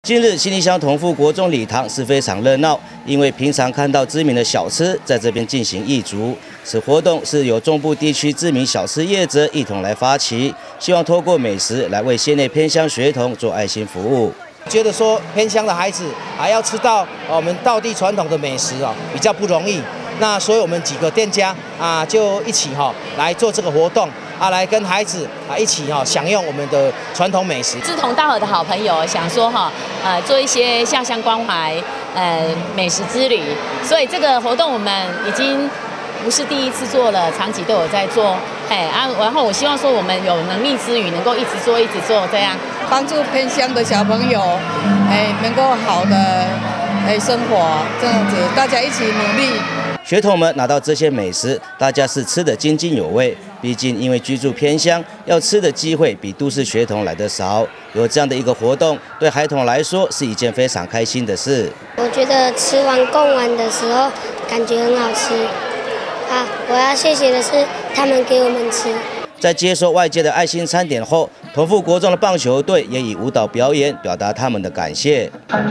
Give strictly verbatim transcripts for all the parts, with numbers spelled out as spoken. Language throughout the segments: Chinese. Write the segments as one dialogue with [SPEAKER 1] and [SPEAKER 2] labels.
[SPEAKER 1] 近日，新义乡同富国中礼堂是非常热闹，因为平常看到知名的小吃在这边进行义足。此活动是由中部地区知名小吃业者一同来发起，希望透过美食来为县内偏乡学童做爱心服务。
[SPEAKER 2] 觉得说偏乡的孩子还要吃到我们道地传统的美食哦，比较不容易。那所以我们几个店家啊，就一起哈来做这个活动。 啊，来跟孩子啊一起哈享用我们的传统美食。志同道合的好朋友想说哈，呃，做一些下乡关怀，呃，美食之旅。所以这个活动我们已经不是第一次做了，长期都有在做。哎啊，然后我希望说我们有能力之余，能够一直做，一直做这样，
[SPEAKER 3] 帮助偏乡的小朋友，哎，能够好的哎生活，这样子大家一起努力。
[SPEAKER 1] 学童们拿到这些美食，大家是吃得津津有味。毕竟因为居住偏乡，要吃的机会比都市学童来得少。有这样的一个活动，对孩童来说是一件非常开心的事。
[SPEAKER 4] 我觉得吃完贡丸的时候，感觉很好吃。啊，我要谢谢的是他们给我们吃。
[SPEAKER 1] 在接受外界的爱心餐点后，同富国中的棒球队也以舞蹈表演表达他们的感谢。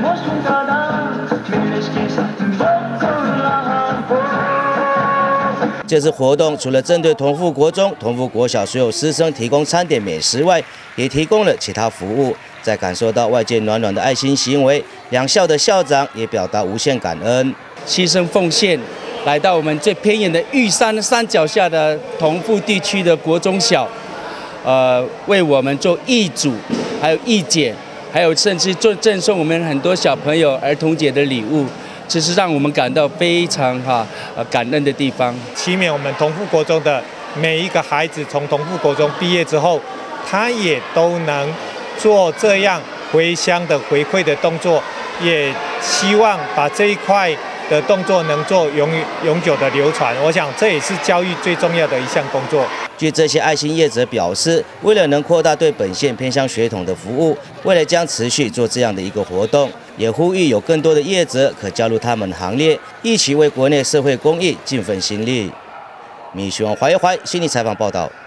[SPEAKER 1] 这次活动除了针对同富国中、同富国小所有师生提供餐点美食外，也提供了其他服务。在感受到外界暖暖的爱心行为，两校的校长也表达无限感恩，
[SPEAKER 5] 牺牲奉献，来到我们最偏远的玉山山脚下的同富地区的国中小，呃，为我们做义主，还有义剪，还有甚至做赠送我们很多小朋友儿童节的礼物。 这是让我们感到非常哈呃感恩的地方。
[SPEAKER 6] 期勉我们同富国中的每一个孩子，从同富国中毕业之后，他也都能做这样回乡的回馈的动作，也希望把这一块的动作能做永永久的流传。我想这也是教育最重要的一项工作。
[SPEAKER 1] 据这些爱心业者表示，为了能扩大对本县偏乡学童的服务，未来将持续做这样的一个活动，也呼吁有更多的业者可加入他们行列，一起为国内社会公益尽份心力。米雄怀一怀，悉尼采访报道。